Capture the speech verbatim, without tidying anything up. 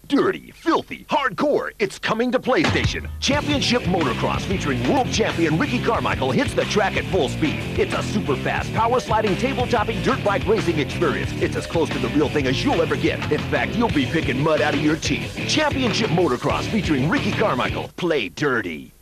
dirty, filthy, hardcore. It's coming to PlayStation. Championship Motocross featuring world champion Ricky Carmichael hits the track at full speed. It's a super fast, power sliding, table-topping dirt bike racing experience. It's as close to the real thing as you'll ever get. In fact, you'll be picking mud out of your teeth. Championship Motocross featuring Ricky Carmichael. Play dirty.